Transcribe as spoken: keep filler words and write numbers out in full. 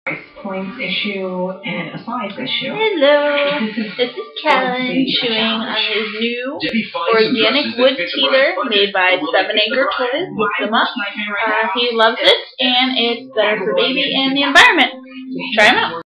price points issue and a size issue. Hello, this is Kellan chewing on his new organic wood teether made by Seven Acre Toys. Look them up. Uh, he loves it, and it's better for baby and the environment. Try them out.